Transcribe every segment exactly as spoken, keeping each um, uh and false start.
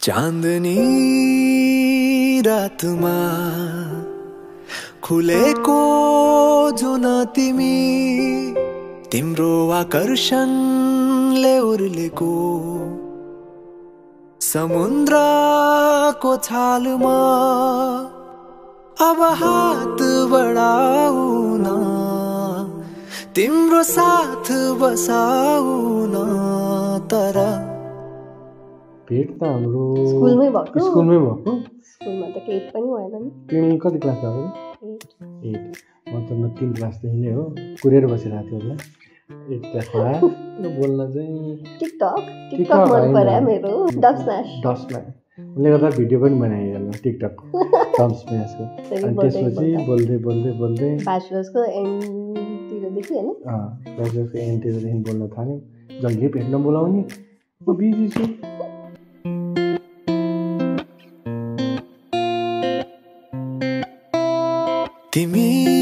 चाँदनी रातमा खुलेको जुन तिमी तिम्रो आकर्षणले उर्लेको समुद्रको छालमा अब हात बढाउन तिम्रो साथ बसाउन तर भेट त हाम्रो स्कुलमै भएको स्कुलमै भएको स्कुलमा त केही पनि भएन नि। तिमी कति क्लास गएको नि? एट। म त म तीन क्लासदेखि नै हो कुरेर बसिरहेको थियो होला एट क्लासमा बोल्न चाहिँ टिकटक टिकटक मन पर्यो मेरो डब स्म्यास डब स्म्यास उसले गर्दा भिडियो पनि बनाएँ हेर्नु टिकटकको डब स्म्यासको। अनि त्यसपछि बोल्दै बोल्दै बोल्दै ब्याचलर्सको एन्डतिरदेखि हैन अँ ब्याचलर्सको एन्डतिरदेखि बोल्न थाल्यो। जहिले भेट्न बोलाउने म बिजी छु। तिमी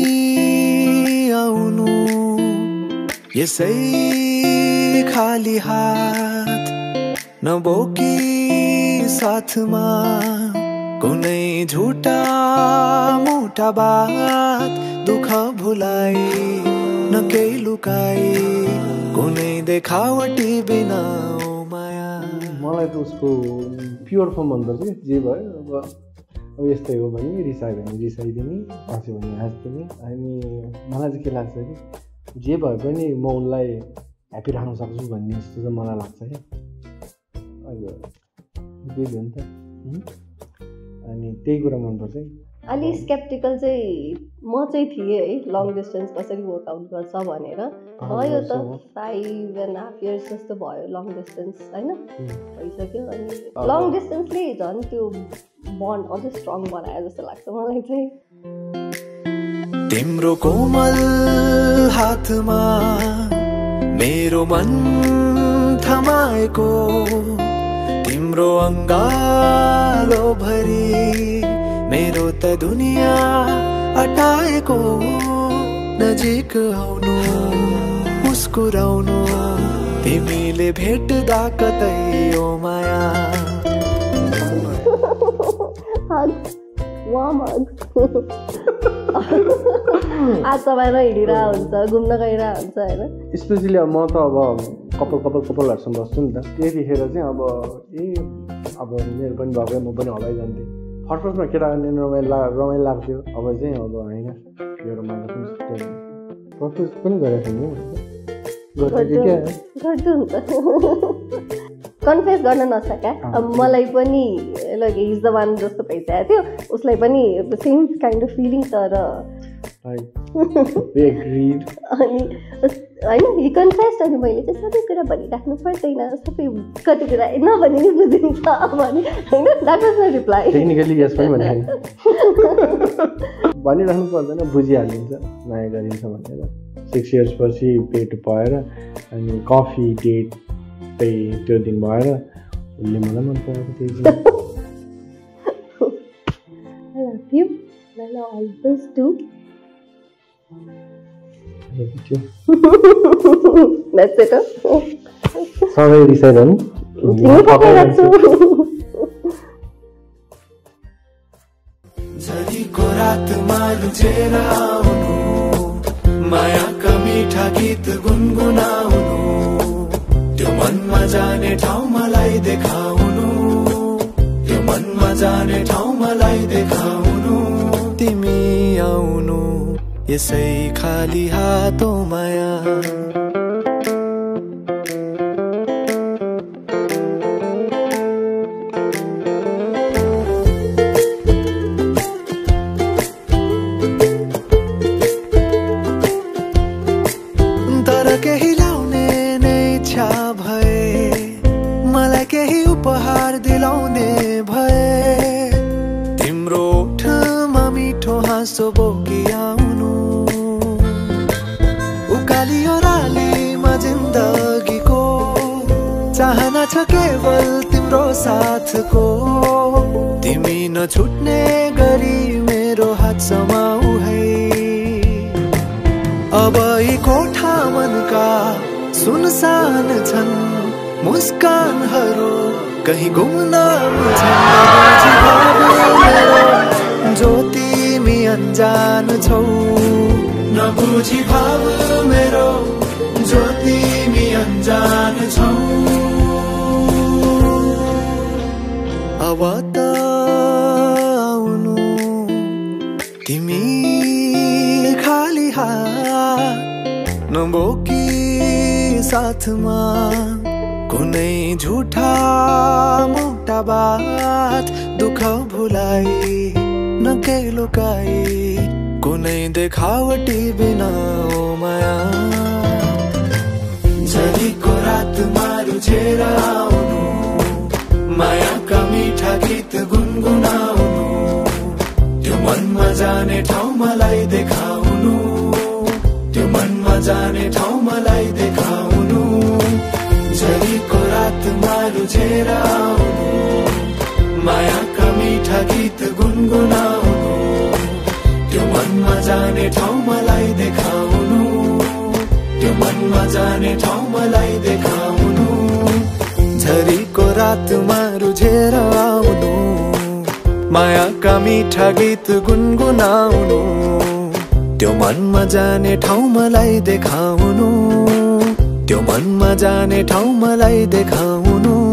आउनु यसै खाली हात नबोकी साथमा कुनै झुटा मोटा बात दुःख भुलाई न केही लुकाई कुनै देखावटी बिना ओ माया। मलाई त उसको प्योर फर्म मनपर्छ जे भयो अब अब यस्तै हो भने रिसायो भने रिसाइदिने हाँस्यो भने हाँस्दिने। अनि मलाई चाहिँ के लाग्छ कि जे भए पनि म उसलाई ह्याप्पी राख्न सक्छु भन्ने जस्तो चाहिँ मलाई लाग्छ क्या। अब त्यही हो नि त। अनि त्यही कुरा मनपर्छ। अलि स्केप्टिकल चाहिँ म चाहिँ थिएँ है लङ डिस्टेन्स कसरी वर्कआउट गर्छ भनेर। भयो त फाइभ एन्ड हाफ इयर्स जस्तो भयो लङ डिस्टेन्स होइन भइसक्यो। अनि लङ डिस्टेन्सले झन् त्यो बन्ड अझै स्ट्रङ बनायो जस्तो लाग्छ मलाई चाहिँ। तिम्रो कोमल हातमा मेरो मन थमाएको तिम्रो अङ्गालो भरि मेरो त दुनिया अटाएको नजिक आउनु मुस्कुराउनु तिमीले भेट्दा कतै ओ माया। आज तपाईँलाई हिँडिरहेको हुन्छ घुम्न गइरहेको हुन्छ होइन। स्पेसली अब म त अब कपाल कपाल कपालहरूसँग बस्छु नि त त्यतिखेर चाहिँ अब ए अब मेरो पनि भएकै म पनि हवाई जान्थेँ। फर्स्ट फर्स्टमा केटा रमाइलो ला रमाइलो लाग्थ्यो। अब चाहिँ अब होइन यो रमाइलो पनि प्रपोज पनि गरेको थिएँ कन्फेस गर्न नसक्या। अब मलाई पनि लाइक हिज द वान जस्तो भइसकेको थियो उसलाई पनि सेम काइन्ड अफ फिलिङ तर अनि होइन हि कन्फेस्ड। अनि मैले चाहिँ सबै कुरा भनिराख्नु पर्दैन सबै कति कुरा नभने नि बुझिन्छ भने होइन that was my reply. Technically yes पनि भने भनिराख्नु पर्दैन बुझिहालिन्छ माया गरिन्छ भनेर। सिक्स इयर्स पछि भेट भएर अनि कफी डेट त्यही त्यो दिन भएर उसले मलाई मन पराएको त्यही सबै रिसाइरहनु झरीको रातमा लुचेर आउनु मायाका मिठा गीत गुनगुनाउनु त्यो मनमा जाने ठाउँ मलाई देखाउनु त्यो मनमा जाने ठाउँ मलाई देखाउनु तिमी आउनु यसै खाली हातो माया। तर केही ल्याउने नै इच्छा भए मलाई केही उपहार दिलाउने भए तिम्रो ओठमा मिठो हाँसो बोकी आउनु उकाली ओह्रालीमा जिन्दगीको चाहना छ केवल तिम्रो साथको तिमी नछुट्ने गरी मेरो हात समाऊ है। अब यी कोठा मनका सुनसान छन् मुस्कानहरू कहीं गुमनाम जो तिमी अनजान छौ नबुझी भाव मेरो जो तिमी अनजान छौ अब त आउनु तिमी खाली हात नबोकी साथमा कुनै झुठा मोटा बात दुःख भुलाई नकेही लुकाई कुनै देखावटी बिना ओ माया झरीको रातमा रुझेर आउनु मायाका मिठा गीत गुनगुनाउनु त्यो मनमा जाने ठाउँ मलाई देखाउनु त्यो मनमा जाने ठाउँ मलाई देखाउनु झरीको रातमा रुझेर आउनु मायाका मिठा गीत गुनगुनाउनु त्यो मनमा जाने ठाउँ मलाई देखाउनु त्यो मनमा जाने ठाउँ मलाई देखाउनु झरीको रातमा रुझेर आउनु मायाका मिठा गीत गुनगुनाउनु त्यो मनमा जाने ठाउँ मलाई देखाउनु त्यो मनमा जाने ठाउँ मलाई देखाउनु